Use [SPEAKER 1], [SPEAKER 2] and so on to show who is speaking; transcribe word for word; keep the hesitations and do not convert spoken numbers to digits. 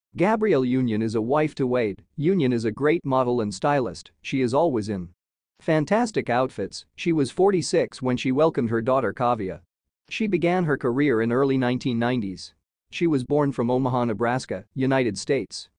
[SPEAKER 1] Gabrielle Union is a wife to Wade. Union is a great model and stylist. She is always in fantastic outfits. She was forty-six when she welcomed her daughter Kavya. She began her career in early nineteen nineties. She was born from Omaha, Nebraska, United States.